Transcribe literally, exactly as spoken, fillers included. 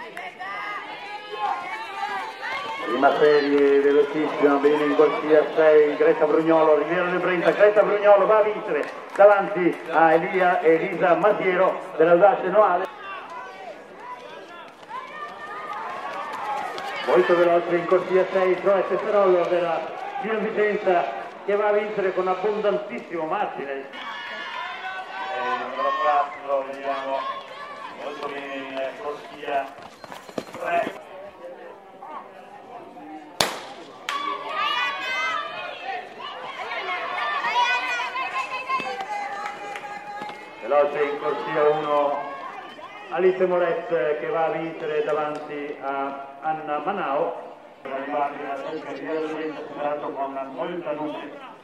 Prima serie velocissima, bene in corsia sei, Greta Brugnolo, Riviera del Brenta, Greta Brugnolo va a vincere davanti a Elia Elisa Masiero dell'Audace Noale. Molto veloce in corsia sei, Zoe Tesserollo della Giro Vicenza che va a vincere con abbondantissimo margine. E il numero quattro, vediamo molto bene in corsia tre. Veloce in corsia uno Alice Moret che va a vincere davanti a Anna Manao. Arrivati a Riviera del Brenta, superato con molta luce.